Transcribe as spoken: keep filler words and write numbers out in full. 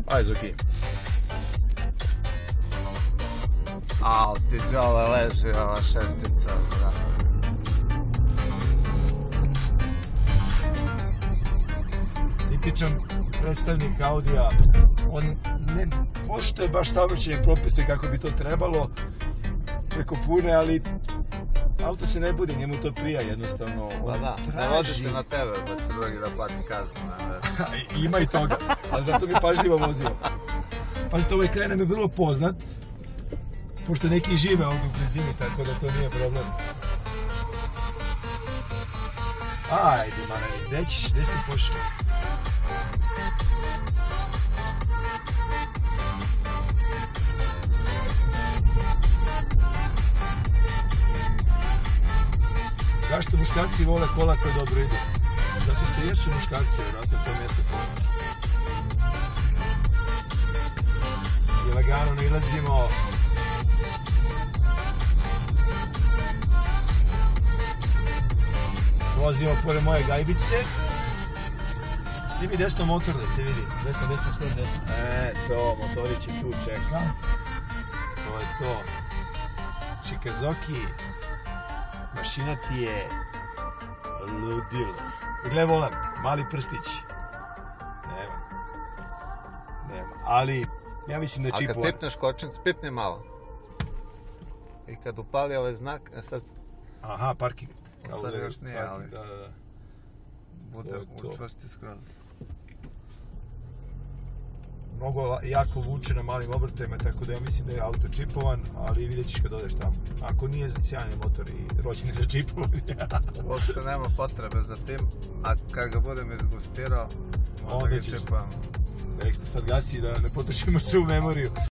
Ajde, Zoki. Al ti dole leži ova šestica, brate. Tipičan predstavnik Audija, on ne poštuje baš saobraćajne propise kako bi to trebalo preko pune, ali auto se ne budi, njemu to prija jednostavno. Pa da, ne vodi se na tebe da će drugi da plati kaznu. Ima i toga, ali zato mi pažljivo vozio. Pazite, ovaj kraj nam je vrlo poznat, pošto neki žive ovdje u blizini, tako da to nije problem. Ajde, Marani, gde ćeš, gde si pošao? Zašto muškarci vole kola koje dobro idu? Zato što jesu muškarci, vjerojatno to mjesto kola. I lagano nalazimo. Vozimo pored moje gajbice. Svi mi desno motor da se vidi. Desno, desno, skoro desno. E, to, motorić je tu čeka. To je to. Čikazoki. Mašina ti je ludilo. Gle volan, mali prstić. Nema. Nema, ali ja mislim da je čipovan. A kad pipneš kočnicu, pipni malo. I kad upali ovaj znak, a sad... Aha, parking. Stvari još nije, ali... Da, da, da. Bude učvrsti skroz. Mnogo jako vuče na malim obrtajima, tako da ja mislim da je auto čipovan, ali vidjet ćeš kad odeš tamo. Ako nije sjajni motor i rođen je za čipovanje. Uopšte nema potrebe za tim, a kad ga budem izgustirao, onda ga čipovam. Nek ste sad gasi da ne potrošimo se u memoriju.